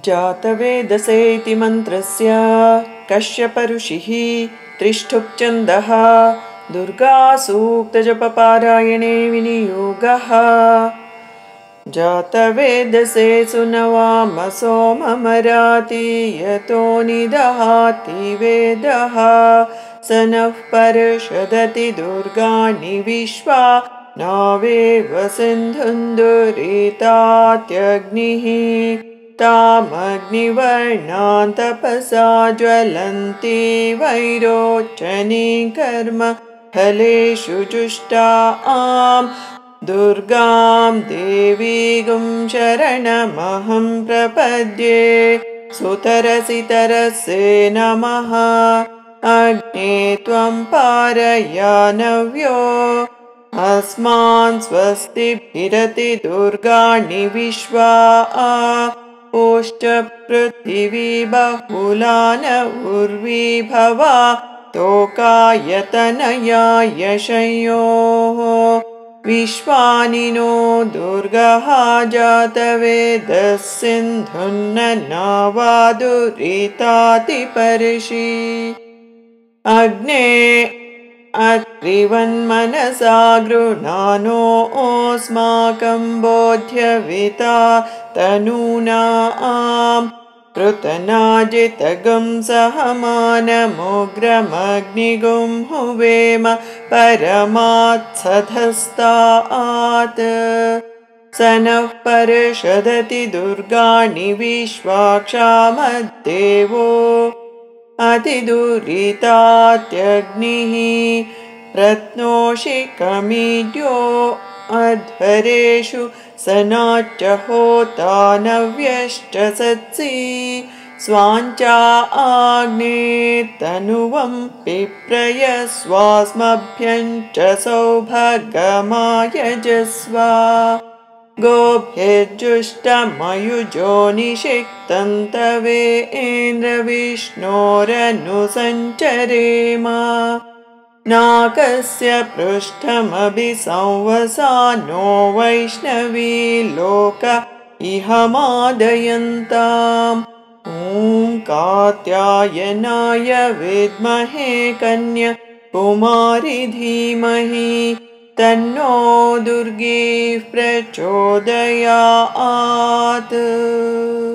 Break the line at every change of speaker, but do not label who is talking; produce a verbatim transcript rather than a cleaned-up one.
जातवेदसेति मन्त्रस्य कश्यप ऋषिः त्रिष्ठुप् दुर्गासूक्तजपपारायणे विनियोगः। जातवेदसे सुनवाम सोममराति यतो निदहाति वेदः स नः पर्षदति दुर्गाणि विश्वा नावेव सिन्धुन्दुरितात्यग्निः तामग्निवर्णां तपसा ज्वलन्ति वैरोचनी कर्म फलेषु जुष्टा आम् दुर्गां देवीगुं शरणमहं प्रपद्ये सुतरसितरसे नमः। अग्ने त्वं पारयानव्यो अस्मान् स्वस्तिभिरति दुर्गाणि विश्वा ओष्ठ पृथिवी बहुला न उर्वी भवा तोकायतनया यशयोः विश्वानि नो दुर्गः जातवेदः सिन्धुन्न नावादुरितातिपर्षि अग्ने अत्रिवन्मनसा गृह्णानो अस्माकं बोध्यविता तनूनाम् पृतनाजितगं सहमानमुग्रमग्निगुं हुवेम परमात्सधस्तात् स नः पर्षदति दुर्गाणि विश्वाक्षामद्देवो अतिदुरितात्यग्निः रत्नोषिकमीड्यो अध्वरेषु सनाच्च होता नव्यश्च सत्सि स्वाञ्चा आग्ने तनुवं पिप्रय स्वास्मभ्यञ्च सौभगमायजस्व गोभ्यजुष्टमयुजो निषिक्तं तवेन्द्रविष्णोरनुसञ्चरेम नाकस्य पृष्ठमभि संवसानो वैष्णवी लोक इहमादयन्ताम् ॐ कात्यायनाय विद्महे कन्या कुमारी धीमहि तन्नो दुर्गी प्रचोदयात्।